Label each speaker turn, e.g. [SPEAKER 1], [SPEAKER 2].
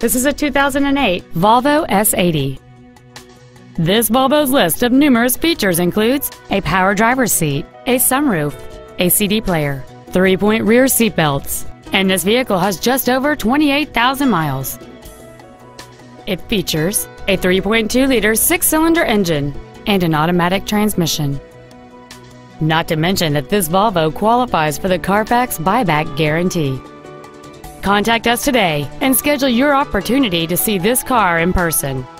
[SPEAKER 1] This is a 2008 Volvo S80. This Volvo's list of numerous features includes a power driver's seat, a sunroof, a CD player, 3-point rear seat belts, and this vehicle has just over 28,000 miles. It features a 3.2-liter 6-cylinder engine and an automatic transmission. Not to mention that this Volvo qualifies for the Carfax buyback guarantee. Contact us today and schedule your opportunity to see this car in person.